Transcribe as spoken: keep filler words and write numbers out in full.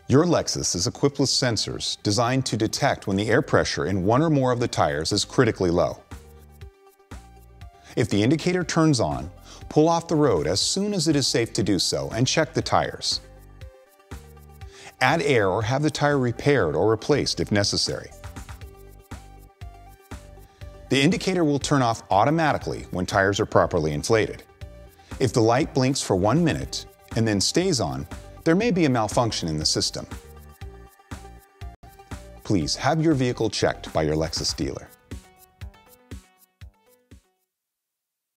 Your Lexus is equipped with sensors designed to detect when the air pressure in one or more of the tires is critically low. If the indicator turns on, pull off the road as soon as it is safe to do so and check the tires. Add air or have the tire repaired or replaced if necessary. The indicator will turn off automatically when tires are properly inflated. If the light blinks for one minute and then stays on, there may be a malfunction in the system. Please have your vehicle checked by your Lexus dealer.